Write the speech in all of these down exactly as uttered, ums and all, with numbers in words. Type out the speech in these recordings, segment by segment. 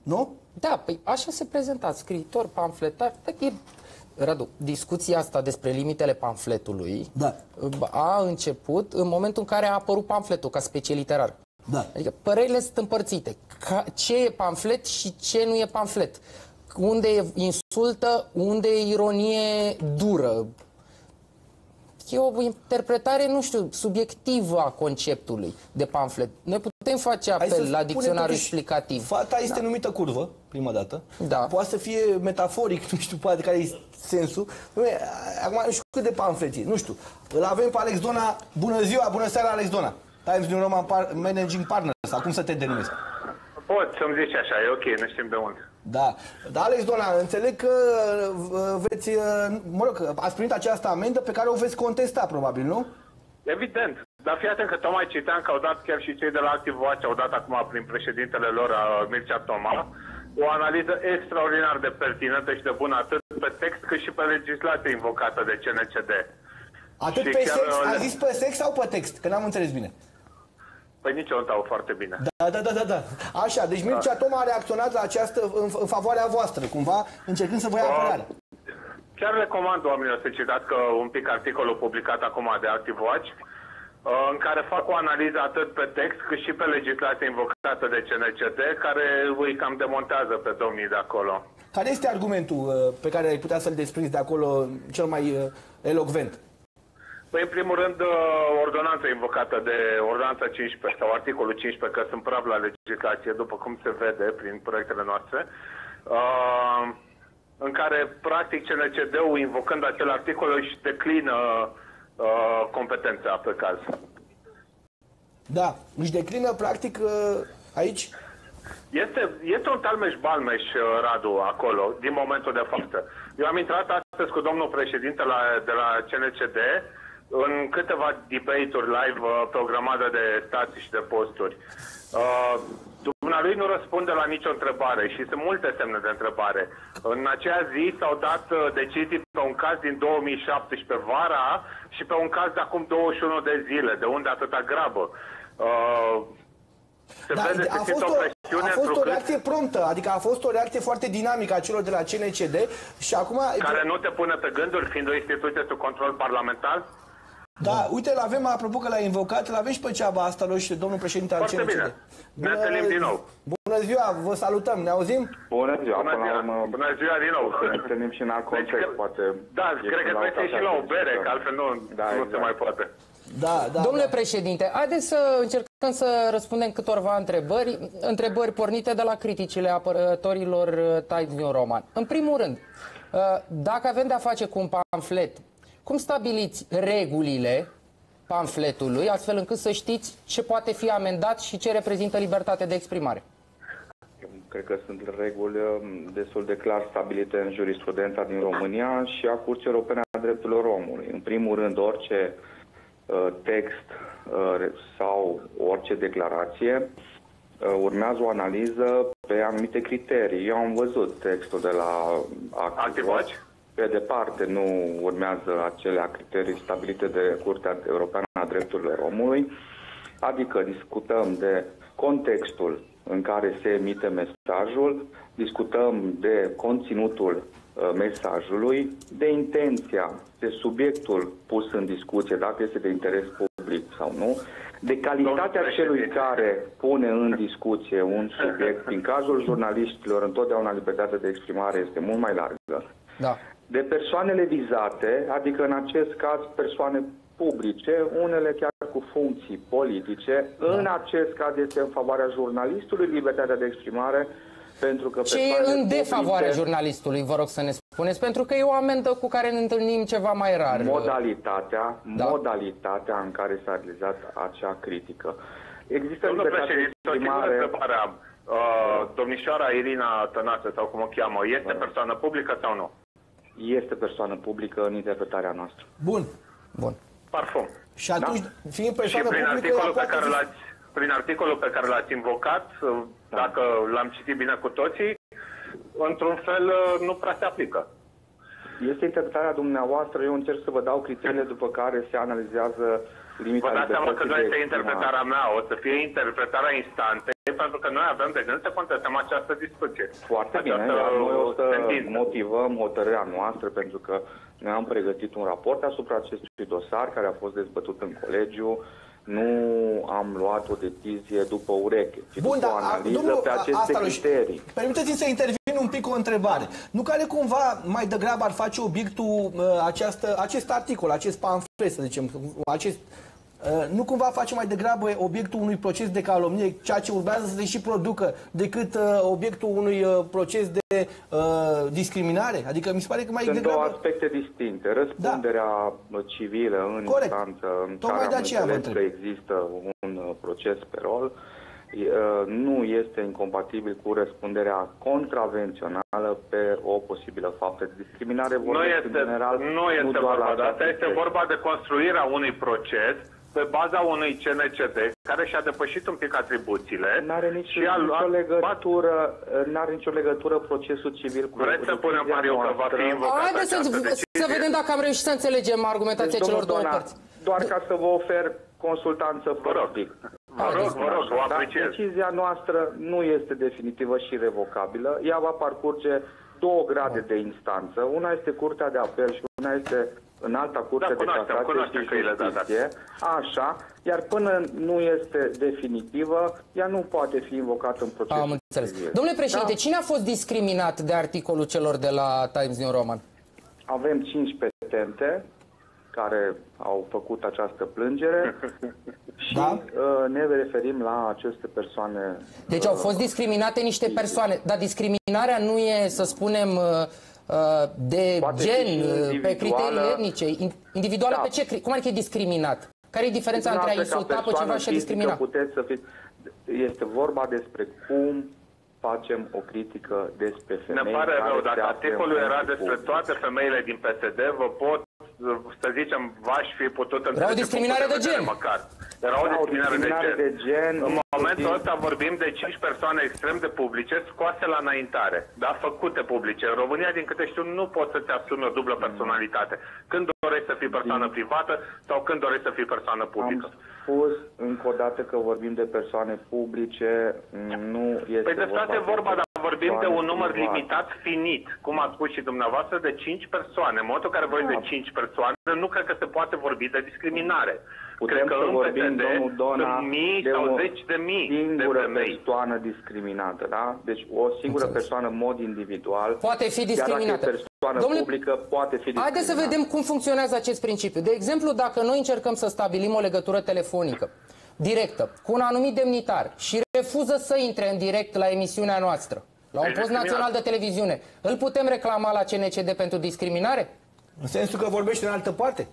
Nu? Da, păi așa se prezenta, scriitor, pamfletar. Radu, discuția asta despre limitele pamfletului da. a început în momentul în care a apărut pamfletul ca specie literară. Da. Adică părerile sunt împărțite. Ca, ce e pamflet și ce nu e pamflet. Unde e insultă, unde e ironie dură. E o interpretare, nu știu, subiectivă a conceptului de pamflet. Noi putem face apel la dicționarul explicativ. Fata este da. numită curvă, prima dată. Da. Poate să fie metaforic, nu știu poate care e sensul. Acum nu știu cât de pamflet e, nu știu. Îl avem pe Alex Dona. Bună ziua, bună seara, Alex Dona. Times New Roman Managing Partner, sau cum să te denumesc? Poți să-mi zici așa, e ok, nu știm de unde. Da, dar Alex Dona, înțeleg că veți, mă rog, ați primit această amendă pe care o veți contesta, probabil, nu? Evident, dar fii atent că tocmai citeam că au dat chiar și cei de la Active Watch, au dat acum prin președintele lor, Mircea Toma, o analiză extraordinar de pertinentă și de bună atât pe text cât și pe legislație invocată de C N C D. Atât și pe sex, le... a zis pe sex sau pe text? Că n-am înțeles bine. Păi nici eu nu dau foarte bine. Da, da, da, da, da. Așa, deci Mircea Toma a reacționat la această, în, în favoarea voastră, cumva, încercând să vă ia apărare. Chiar recomand oamenilor să citați că un pic articolul publicat acum de Active Watch, în care fac o analiză atât pe text cât și pe legislația invocată de C N C D, care îi cam demontează pe domnii de acolo. Care este argumentul pe care ai putea să-l desprinzi de acolo cel mai elocvent? Păi, în primul rând, ordonanța invocată de ordonanța cincisprezece sau articolul cincisprezece, că sunt praf la legislație, după cum se vede prin proiectele noastre, uh, în care, practic, C N C D-ul, invocând acel articol, își declină uh, competența pe caz. Da, își declină, practic, uh, aici? Este, este un talmeș-balmeș, Radu, acolo, din momentul de față. Eu am intrat astăzi cu domnul președinte la, de la C N C D, în câteva debate-uri live uh, pe o grămadă de stații și de posturi. Uh, Dumnealui nu răspunde la nicio întrebare și sunt multe semne de întrebare. În acea zi s-au dat uh, decizii pe un caz din două mii șaptesprezece vara și pe un caz de acum douăzeci și unu de zile. De unde atâta grabă? Uh, se da, vede a fost, o, a fost o reacție promptă, adică a fost o reacție foarte dinamică a celor de la C N C D și acum... Care nu te pune pe gânduri, fiind o instituție sub control parlamentar? Da, uite, l-avem, apropo că l-ai invocat, l-avem și pe Ceaba asta, și domnul președinte al C N C D. Foarte bine. Ne întâlnim din nou. Bună ziua, vă salutăm, ne auzim? Bună ziua, Bună ziua, urmă, bună ziua din nou. Ne întâlnim și în alt context, deci, poate... Da, cred că trebuie să ieși la o bere, că altfel nu, da, nu exact. se mai poate. Da, da, Domnule da. președinte, haideți să încercăm să răspundem câtorva întrebări, întrebări pornite de la criticile apărătorilor Times New Roman. În primul rând, dacă avem de-a face cu un pamflet, cum stabiliți regulile pamfletului, astfel încât să știți ce poate fi amendat și ce reprezintă libertate de exprimare? Cred că sunt reguli destul de clar stabilite în jurisprudența din România și a Curții Europene a Drepturilor Omului. În primul rând, orice uh, text uh, sau orice declarație uh, urmează o analiză pe anumite criterii. Eu am văzut textul de la Active Watch. Pe departe nu urmează acele criterii stabilite de Curtea Europeană a Drepturilor Omului, adică discutăm de contextul în care se emite mesajul, discutăm de conținutul uh, mesajului, de intenția, de subiectul pus în discuție, dacă este de interes public sau nu, de calitatea celui care pune în discuție un subiect. În cazul jurnaliștilor, întotdeauna libertatea de exprimare este mult mai largă. Da. De persoanele vizate, adică în acest caz persoane publice, unele chiar cu funcții politice. Da. În acest caz este în favoarea jurnalistului libertatea de exprimare, pentru că ce e în defavoarea publice... jurnalistului, vă rog să ne spuneți, pentru că e o amendă cu care ne întâlnim ceva mai rar. Modalitatea, da. modalitatea în care s-a realizat acea critică. Există libertatea de exprimare... Uh, domnișoara Irina Tănase, sau cum o cheamă, este persoană publică sau nu? Este persoană publică în interpretarea noastră. Bun. Bun. Parfum. Și atunci, da? fiind persoană și prin publică... Articolul pe care fi... Prin articolul pe care l-ați invocat, da. Dacă l-am citit bine cu toții, într-un fel nu prea se aplică. Este interpretarea dumneavoastră, eu încerc să vă dau criteriile după care se analizează limita libertății. Vă dați seama că nu este exprimare. interpretarea mea, o să fie interpretarea instanței pentru că noi avem de gând să contestăm această discuție. Foarte bine, iar noi o să motivăm hotărârea noastră, pentru că noi am pregătit un raport asupra acestui dosar care a fost dezbătut în colegiu. Nu am luat o decizie după ureche, ci Bun, după dar, o analiză domnul, pe aceste asta, criterii. Permiteți-mi să intervin un pic cu o întrebare. Nu care cumva mai degrabă ar face obiectul uh, această, acest articol, acest pamflet, să zicem, acest, uh, nu cumva face mai degrabă obiectul unui proces de calomnie, ceea ce urmează să se și producă, decât uh, obiectul unui uh, proces de uh, discriminare? Adică mi se pare că mai Sunt degrabă... două aspecte distincte. Răspunderea da. civilă în Corect. instanță, în Tocmai care am înțeles că că există un uh, proces pe rol, nu este incompatibil cu răspunderea contravențională pe o posibilă faptă de discriminare. Nu este, în general, nu este nu doar vorba, la dar este vorba de construirea unui proces pe baza unui C N C D care și-a depășit un pic atribuțiile. Nu are nici, și a luat... nicio legătură, n-are nicio legătură procesul civil cu... Vreți să punem pariu că va fi invocat Haideți să, să vedem dacă am reușit să înțelegem argumentația deci, celor două părți. Doar ca să vă ofer consultanță politic. Vă rog, vă rog, vă apreciez. Decizia noastră nu este definitivă și revocabilă. Ea va parcurge două grade de instanță. Una este Curtea de Apel și una este în alta Curte da, de Casație și Justiție. Așa. Iar până nu este definitivă, ea nu poate fi invocată în procesul. Am înțeles. Domnule președinte, da? cine a fost discriminat de articolul celor de la Times New Roman? Avem cinci petente care au făcut această plângere și da? uh, ne referim la aceste persoane. Deci au fost discriminate niște persoane, dar discriminarea nu e, să spunem, uh, de Poate gen, pe criterii etnice, individuală, da. Pe ce? Cum adică e discriminat? Care e diferența între a insulta pe ceva și a discrimina? Puteți să fiți, este vorba despre cum facem o critică despre femei. Ne pare rău, dacă articolul era despre toate femeile din P S D, vă pot, să zicem, v-aș fi putut înțelege. Era o discriminare de gen. Măcar. Era o discriminare, o discriminare de, de gen. gen. În momentul ăsta vorbim de cinci persoane extrem de publice scoase la înaintare, dar făcute publice. În România, din câte știu, nu poți să-ți asumi o dublă personalitate. Când dorești să fii persoană privată sau când dorești să fii persoană publică. Am spus încă o dată că vorbim de persoane publice, nu este Păi de fapt e vorba, dar vorbim de un număr privat. limitat, finit, cum ați spus și dumneavoastră, de cinci persoane. În momentul în care vorbim de cinci persoane, nu cred că se poate vorbi de discriminare. Putem cred că să în vorbim, P S D domnul Dona, sunt mii de sau o zeci de mii singură de femei. persoană discriminată, da? Deci o singură Înțeles. persoană în mod individual, Poate fi discriminată. Chiar dacă e persoană Domnule, publică, poate fi discriminată. Haideți să vedem cum funcționează acest principiu. De exemplu, dacă noi încercăm să stabilim o legătură telefonică directă cu un anumit demnitar și refuză să intre în direct la emisiunea noastră, la un post național de televiziune, îl putem reclama la C N C D pentru discriminare? În sensul că vorbește în altă parte?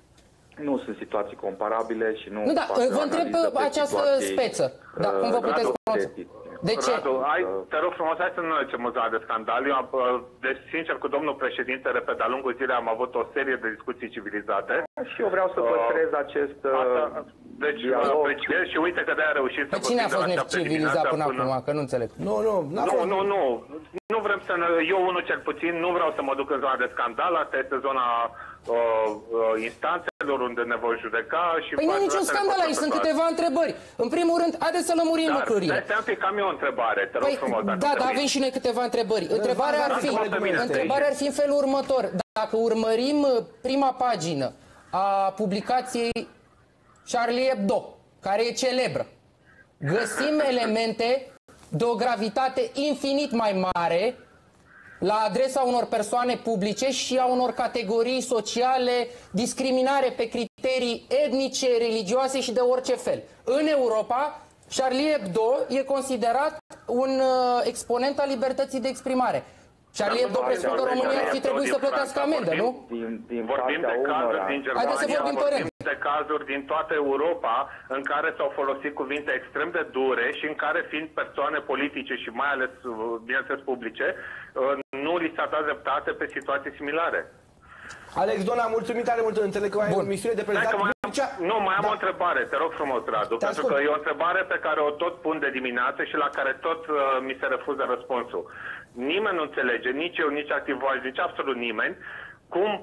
Nu sunt situații comparabile și nu... Nu, da, vă întreb pe această speță. Da, cum vă puteți pronunța? De ce? Radu, ai, te rog frumos, hai să nu ne ducem în de scandal. Eu, am, deci, sincer, cu domnul președinte, repet, de-a lungul zilei am avut o serie de discuții civilizate. Și eu vreau să păstrez uh, acest asta, deci, dialog. Apreciez și uite că de-aia a reușit să... Pe cine a fost necivilizat până, până acum? Că nu înțeleg. Nu, nu, nu, nu, nu. Nu vrem să ne, eu unul cel puțin, nu vreau să mă duc în zona de scandal, asta este zona uh, uh, instanțelor unde ne voi judeca și... Păi nu e niciun scandal aici, sunt câteva întrebări. În primul rând, haideți să lămurim dar, lucrurile. Dar stai un pic, am eu o întrebare, te rog păi, frumos. Da, dar avem și noi câteva întrebări. Întrebarea ar fi, întrebarea ar fi în felul următor. Dacă urmărim prima pagină a publicației Charlie Hebdo, care e celebră, găsim elemente de o gravitate infinit mai mare la adresa unor persoane publice și a unor categorii sociale, discriminare pe criterii etnice, religioase și de orice fel. În Europa, Charlie Hebdo e considerat un uh, exponent al libertății de exprimare. Charlie Hebdo presupun că România ar fi trebuit să plătească amendă, nu? Din, din vorbim de cazuri din Germania, să vorbim, vorbim de cazuri din toată Europa în care s-au folosit cuvinte extrem de dure și în care, fiind persoane politice și mai ales, bineînțeles, publice, nu li s-a dat dreptate pe situații similare. Alex Dona, mulțumit tare mult, înțeleg că mai ai o misiune de prezentat. Mai am, nu, mai am da. o întrebare, te rog frumos, Radu, te pentru ascult. că e o întrebare pe care o tot pun de dimineață și la care tot uh, mi se refuză răspunsul. Nimeni nu înțelege, nici eu, nici activași, nici absolut nimeni, cum pot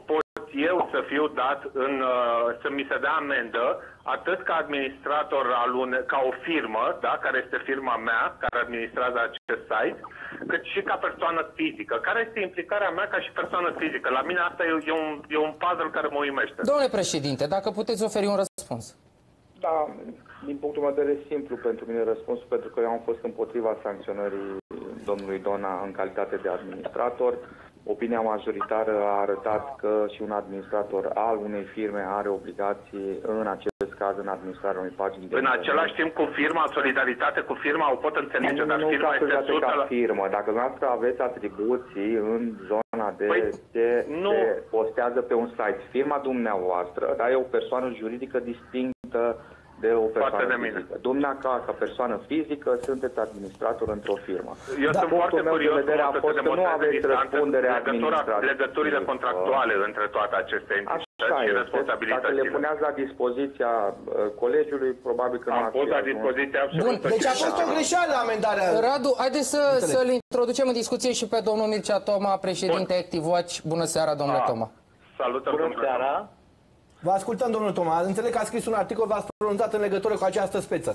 eu să fiu dat în, uh, să mi se dea amendă, atât ca administrator al une, ca o firmă, da, care este firma mea, care administrează acest site, cât și ca persoană fizică. Care este implicarea mea ca și persoană fizică? La mine asta e, e, un, e un puzzle care mă uimește. Domnule președinte, dacă puteți oferi un răspuns. Da, din punctul meu de vedere simplu pentru mine răspunsul, pentru că eu am fost împotriva sancționării domnului Dona în calitate de administrator. Opinia majoritară a arătat că și un administrator al unei firme are obligații, în acest caz, în administrarea unei pagini de În internet. același timp cu firma, solidaritate cu firma, o pot înțelege, Nu, dar nu firma este ca sută la... firmă. Dacă dumneavoastră aveți atribuții în zona de Păi, ce nu. se postează pe un site, firma dumneavoastră, dar e o persoană juridică distinctă de o persoană fizică. Dumneavoastră, ca persoană fizică, sunteți administrator într-o firmă. Eu Dar sunt foarte curios de vedere a să fost se că nu aveți demonstreze răspundere administrativă. legăturile contractuale între toate aceste entități Așa și este. responsabilitățile. Dacă le puneați la dispoziția uh, colegiului, probabil că nu Am ați pus fi la ajuns. dispoziție absolut. Bun, Deci a fost o greșeală amendarea. Radu, haideți să, Înțeleg. să-l introducem în discuție și pe domnul Mircea Toma, președinte Active Watch. Bună seara, domnule Ah. Toma. Salutări, Bună domnule. seara. Vă ascultăm, domnul Toma. Înțeleg că a scris un articol, v-ați pronunțat în legătură cu această speță.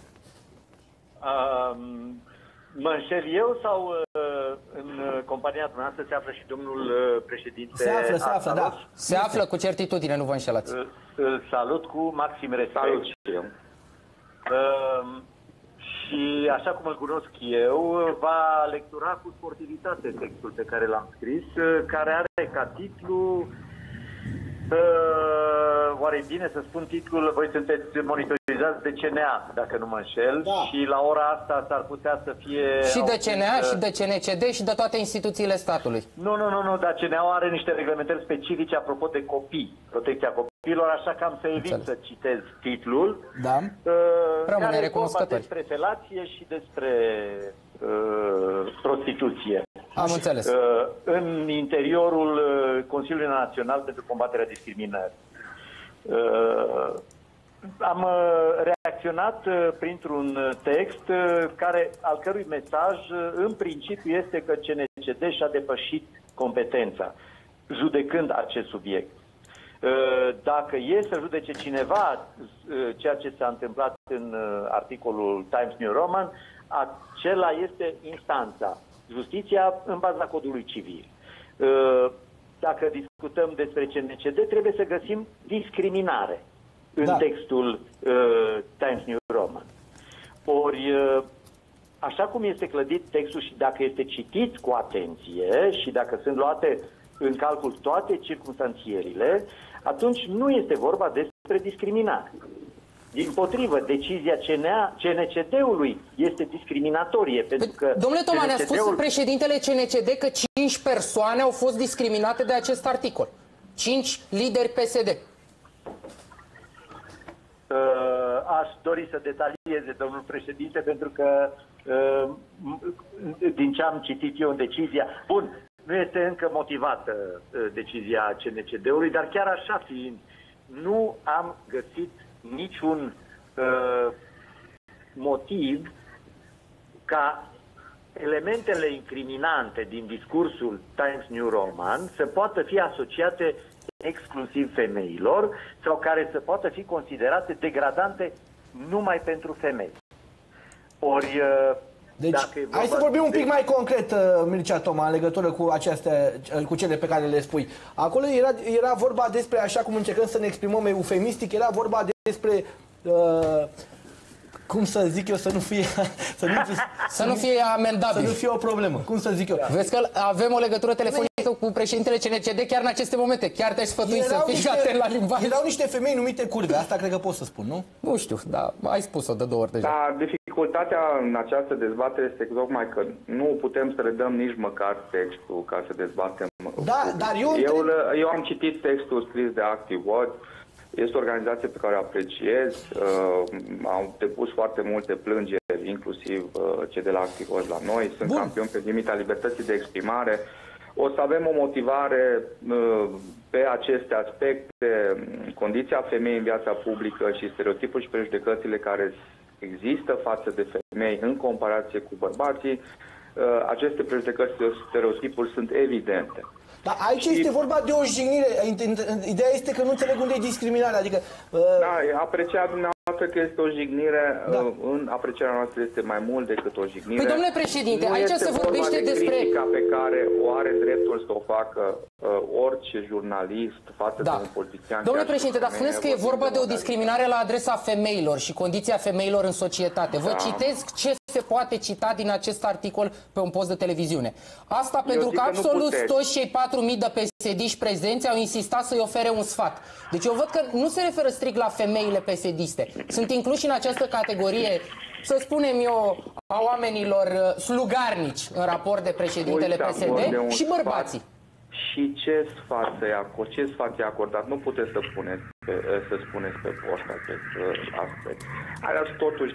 Um, mă înșel eu sau uh, în compania dumneavoastră se află și domnul uh, președinte? Se află, se află, Arsalos? da. Se află cu certitudine, nu vă înșelați. Îl- Îl salut cu maxim respect. Salut și eu. Um, și așa cum îl cunosc eu, va lectura cu sportivitate textul pe care l-am scris, uh, care are ca titlu... Uh, oare e bine să spun titlul? Voi sunteți monitorizați de C N A, dacă nu mă înșel, Da. și la ora asta s-ar putea să fie... Și de C N A, auzit, și de C N C D, și de toate instituțiile statului. Nu, nu, nu, nu, dar C N A are niște reglementări specifice apropo de copii, protecția copiilor, așa că am să evit Înțeleg. să citez titlul. Da. Uh, Rămâne care e recunoscători. vorba despre felație și despre uh, prostituție. Am înțeles. Uh, în interiorul uh, Consiliului Național pentru Combaterea Discriminării. Uh, am uh, reacționat uh, printr-un uh, text uh, care, al cărui mesaj uh, în principiu este că C N C D și-a depășit competența judecând acest subiect. Uh, Dacă e să judece cineva uh, ceea ce s-a întâmplat în uh, articolul Times New Roman, acela este instanța, justiția în baza codului civil. Uh, Dacă discutăm despre C N C D, trebuie să găsim discriminare în Da. textul uh, Times New Roman. Ori, uh, așa cum este clădit textul și dacă este citit cu atenție și dacă sunt luate în calcul toate circumstanțierile, atunci nu este vorba despre discriminare. Dimpotrivă, decizia C N C D-ului este discriminatorie, pentru că... Domnule Toma, ne-a spus C N C D-ul președintele C N C D că cinci persoane au fost discriminate de acest articol. Cinci lideri P S D. Uh, aș dori să detalieze, domnul președinte, pentru că uh, din ce am citit eu în decizia... Bun, nu este încă motivată uh, decizia C N C D-ului, dar chiar așa fiind, nu am găsit niciun uh, motiv ca elementele incriminante din discursul Times New Roman să poată fi asociate exclusiv femeilor sau care să poată fi considerate degradante numai pentru femei. Ori, uh, Deci, dacă e hai vorba să vorbim un de- pic mai concret, uh, Mircea Toma, în legătură cu aceste, cu cele pe care le spui. Acolo era, era vorba despre, așa cum încercăm să ne exprimăm eufemistic, era vorba despre, uh, cum să zic eu, să nu fie, să nu, Să nu fie să amendabil. nu fie o problemă. Cum să zic eu? Vezi că avem o legătură telefonică cu președintele C N C D chiar în aceste momente. Chiar te-aș sfătui să fii atent la limbaj. erau niște femei numite curve, asta cred că pot să spun, nu? Nu știu, da, ai spus-o de două ori deja. Da, dificultatea în această dezbatere este tocmai că nu putem să le dăm nici măcar textul ca să dezbatem. Da, dar eu Eu, întreb- eu am citit textul scris de Active Watch. Este o organizație pe care o apreciez. Uh, au depus foarte multe plângeri, inclusiv uh, cei de la Active Watch la noi. Sunt Bun. campioni pe limita libertății de exprimare. O să avem o motivare uh, pe aceste aspecte, condiția femeii în viața publică și stereotipul și prejudecățile care există față de femei în comparație cu bărbații. Uh, aceste prejudecăți și stereotipuri sunt evidente. Dar aici și... este vorba de o jignire. Ideea este că nu înțeleg unde e discriminarea. Adică, uh... Da, apreciat dumneavoastră că este o jignire, da. uh, în aprecierea noastră este mai mult decât o jignire. Păi, domnule președinte, nu aici se vorbește de despre... critica pe care o are dreptul să o facă uh, orice jurnalist față da. de un politician. Domnule președinte, dar spuneți că e vorba de o discriminare la adresa femeilor și condiția femeilor în societate. Vă da. citesc ce se poate cita din acest articol pe un post de televiziune. Asta Eu pentru că, că absolut toți cei patru mii de P S D-iști prezenți au insistat să-i ofere un sfat. Deci eu văd că nu se referă strict la femeile P S D-iste. Sunt incluși în această categorie, să spunem eu, a oamenilor slugarnici în raport de președintele P S D și bărbații. Și ce sfat să-i acord, ce sfat i-a acordat? Nu puteți să puneți pe, să spuneți pe post acest aspect. Alea totuși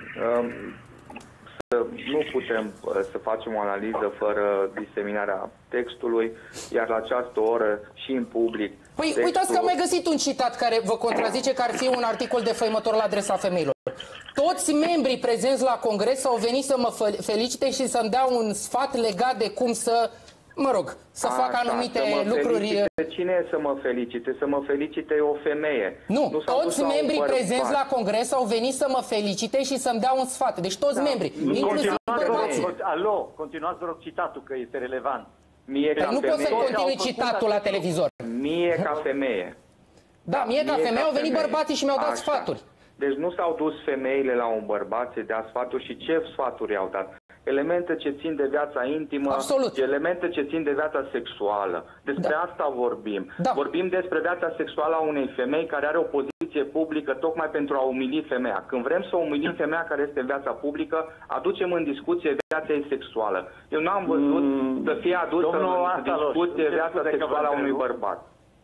să nu putem să facem o analiză fără diseminarea textului, iar la această oră și în public. Păi textul... uitați că am mai găsit un citat care vă contrazice că ar fi un articol defăimător la adresa femeilor. Toți membrii prezenți la congres au venit să mă felicite și să-mi dea un sfat legat de cum să, mă rog, să A, fac anumite să lucruri. Felicite. Cine e să mă felicite? Să mă felicite o femeie. Nu, nu toți membrii prezenți la congres au venit să mă felicite și să-mi dea un sfat. Deci toți da. membrii, inclusiv bărbații. Alo, continuați, vă rog, citatul, că este relevant. Mie păi nu poți să continui citatul la televizor. Mie ca femeie. Da, mie ca femeie au venit bărbații și mi-au dat Așa. sfaturi. Deci nu s-au dus femeile la un bărbat să dea sfaturi și ce sfaturi i-au dat? Elemente ce țin de viața intimă, Absolut. elemente ce țin de viața sexuală. Despre da. asta vorbim. Da. Vorbim despre viața sexuală a unei femei care are o poziție publică tocmai pentru a umili femeia. Când vrem să umilim femeia care este în viața publică, aducem în discuție viața ei sexuală. Eu n-am văzut mm. să fie adusă în discuție viața sexuală a unui bărbat.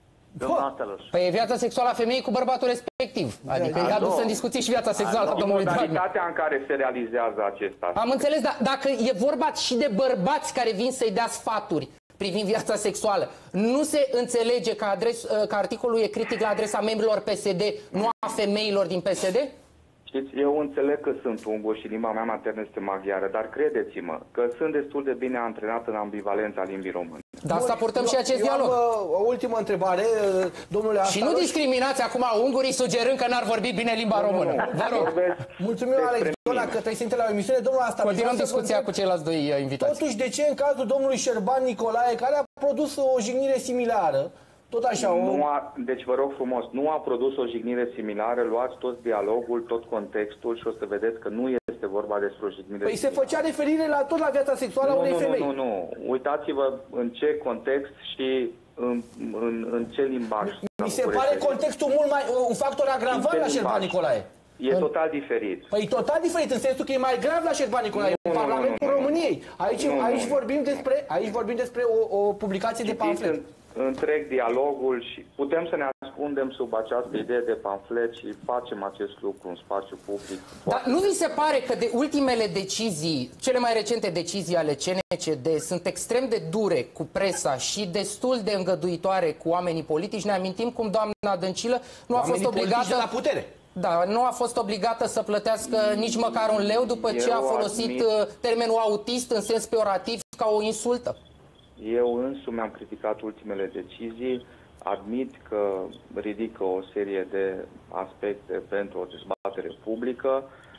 Păi e viața sexuală a femeii cu bărbatul respectiv. Adică e adusă în discuție și viața sexuală a domnului Dragnea. Modalitatea în care se realizează acesta. Am înțeles, dar dacă e vorba și de bărbați care vin să-i dea sfaturi privind viața sexuală, nu se înțelege că, adres, că articolul e critic la adresa membrilor P S D, nu a femeilor din P S D? Știți, eu înțeleg că sunt ungur și limba mea maternă este maghiară, dar credeți-mă că sunt destul de bine antrenat în ambivalența limbii române. Dar asta purtăm eu, și acest eu dialog. Am, uh, o ultimă întrebare, domnule Asta. Și nu discriminați acum ungurii sugerând că n-ar vorbi bine limba nu, română. Nu, nu. Vă rog. Mulțumim, Alex Dona, că trebuie la o emisiune. Domnul Asta. Continuăm discuția cu ceilalți doi invitați. Totuși, de ce în cazul domnului Șerban Nicolae, care a produs o jignire similară, tot așa, nu a, deci vă rog frumos, nu a produs o jignire similară, luați tot dialogul, tot contextul și o să vedeți că nu este vorba despre o jignire Păi similară. se făcea referire la tot la viața sexuală a unei nu, femei. Nu, nu, nu. Uitați-vă în ce context și în, în, în ce limbaj. Mi se pare referit. Contextul mult mai, un factor agravant la Șerban Nicolae. E în... total diferit. Păi total diferit, în sensul că e mai grav la Șerban Nicolae, în Parlamentul nu, nu, României. Aici, nu, aici, nu. Vorbim despre, aici vorbim despre o, o publicație de pamflet. Întreg dialogul și putem să ne ascundem sub această idee de pamflet și facem acest lucru în spațiu public. Dar nu vi se pare că de ultimele decizii, cele mai recente decizii ale C N C D sunt extrem de dure cu presa și destul de îngăduitoare cu oamenii politici? Ne amintim cum doamna Dăncilă nu a fost obligată la putere. Da, nu a fost obligată să plătească nici măcar un leu după ce Eu a folosit admit... termenul autist în sens peorativ ca o insultă. Eu însumi am criticat ultimele decizii, admit că ridică o serie de aspecte pentru o dezbatere publică.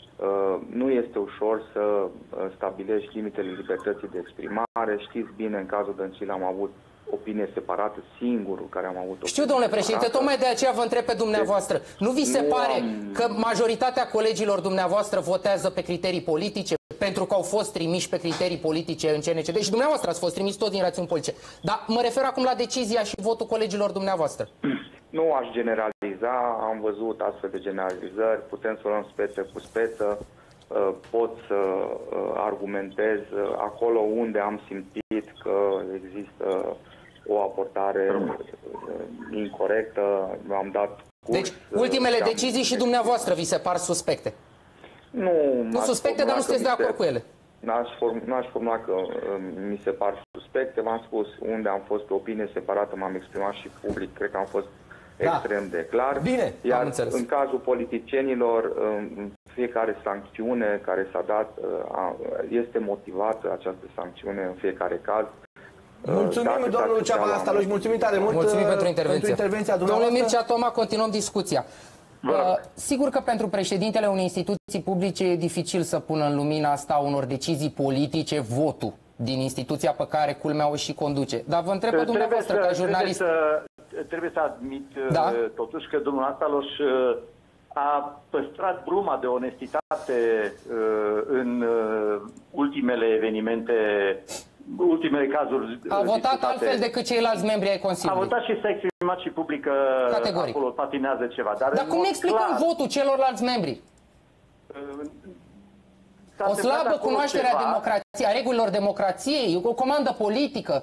Nu este ușor să stabilești limitele libertății de exprimare. Știți bine, în cazul Dăncilă am avut opinie separată, singurul care am avut. Știu, domnule președinte, tocmai de aceea vă întreb pe dumneavoastră. Nu vi se nu pare am... că majoritatea colegilor dumneavoastră votează pe criterii politice? Pentru că au fost trimiși pe criterii politice în C N C D și dumneavoastră ați fost trimiși tot din rațiuni politice. Dar mă refer acum la decizia și votul colegilor dumneavoastră. Nu aș generaliza, am văzut astfel de generalizări, putem să luăm speță cu speță, pot să argumentez acolo unde am simțit că există o aportare incorrectă, am dat curs. Deci, ultimele decizii și dumneavoastră vi se par suspecte? Nu, nu suspecte, dar nu sunteți de acord cu ele. N-aș form, formula că uh, mi se par suspecte. V-am spus unde am fost pe opinie separată, m-am exprimat și public. Cred că am fost da. extrem de clar. Bine, Iar am înțeles. În cazul politicienilor, uh, fiecare sancțiune care s-a dat uh, este motivată, această sancțiune în fiecare caz. Mulțumim, domnul Ceaba Staloș, mulțumim tare mult. Mulțumim pentru intervenție. Pentru intervenția dumneavoastră. Domnule Mircea Toma, continuăm discuția. Uh, sigur că pentru președintele unei instituții publice e dificil să pună în lumina asta unor decizii politice votul din instituția pe care, culmea, o și conduce. Dar vă întreb pe dumneavoastră, să, ca jurnalist... Trebuie să, trebuie să admit, da? totuși, că domnul Staloș a păstrat bruma de onestitate în ultimele evenimente, ultimele cazuri. A votat discutate. Altfel decât ceilalți membri ai Consiliului. A votat și s-a exprimat și publică categoric. Acolo patinează ceva. Dar, Dar cum explicăm clar, votul celorlalți membri? O slabă cunoaștere a democrației, a regulilor democrației, o comandă politică.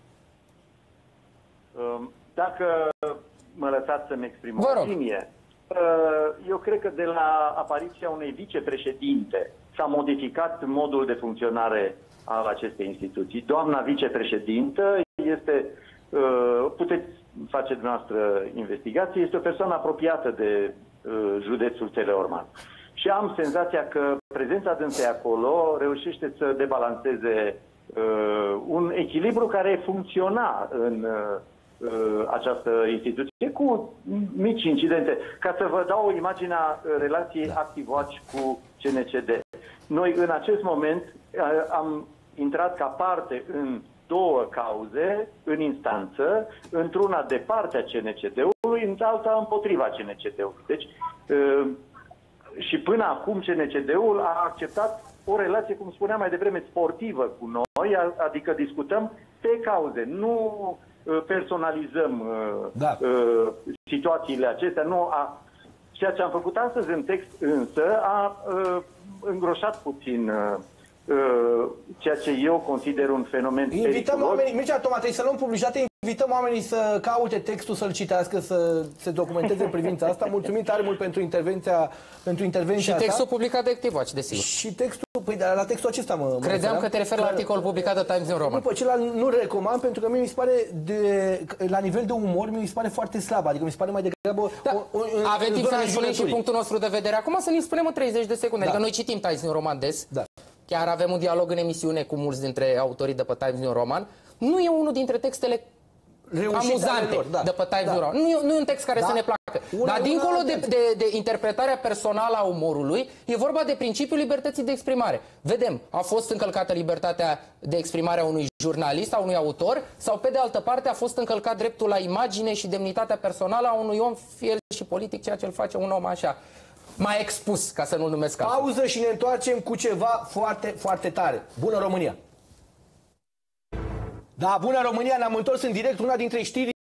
Dacă mă lăsați să-mi exprim o opinie, eu cred că de la apariția unei vicepreședinte s-a modificat modul de funcționare al acestei instituții. Doamna vicepreședintă este, puteți face dumneavoastră investigație, este o persoană apropiată de județul Teleorman. Și am senzația că prezența dânsei acolo reușește să debalanceze un echilibru care funcționa în această instituție cu mici incidente. Ca să vă dau o imagine a relației activați cu C N C D. Noi în acest moment am intrat ca parte în două cauze în instanță, într-una de partea C N C D-ului, în alta împotriva C N C D-ului. Deci și până acum C N C D-ul a acceptat o relație, cum spuneam mai devreme, sportivă cu noi, adică discutăm pe cauze, nu personalizăm da. uh, situațiile acestea. Nu a, ceea ce am făcut astăzi în text însă a uh, îngroșat puțin uh, uh, ceea ce eu consider un fenomen Invităm periculos. oamenii, Mircea Toma, trebuie să luăm publicitate, invităm oamenii să caute textul, să-l citească, să se documenteze în privința asta. Mulțumim tare mult pentru intervenția, pentru intervenția Și textul asta. publicat de Activaci, desigur. Și textul, păi dar la textul acesta mă... Credeam mă că te referi la articolul publicat de Times New Roman. După ce nu-l recomand, pentru că mie mi se pare, de, la nivel de umor, mi se pare foarte slab. Adică mi se pare mai degrabă... Da. O, o, Avem timp să ne spunem și punctul nostru de vedere. Acum să ne spunem în treizeci de secunde. Da. Adică noi citim Times New Roman des. Da. Chiar avem un dialog în emisiune cu mulți dintre autorii de pe Times New Roman. Nu e unul dintre textele amuzante lor, da. de pe Times New Roman. Nu, nu e un text care da. să ne placă. Una, Dar una, dincolo una, de, de, de interpretarea personală a umorului, e vorba de principiul libertății de exprimare. Vedem, a fost încălcată libertatea de exprimare a unui jurnalist, a unui autor, sau pe de altă parte a fost încălcat dreptul la imagine și demnitatea personală a unui om, fie el și politic, ceea ce îl face un om așa mai expus, ca să nu-l numesc altfel. Pauză și ne întoarcem cu ceva foarte, foarte tare. Bună România! Da, bună România, ne-am întors în direct. Una dintre știri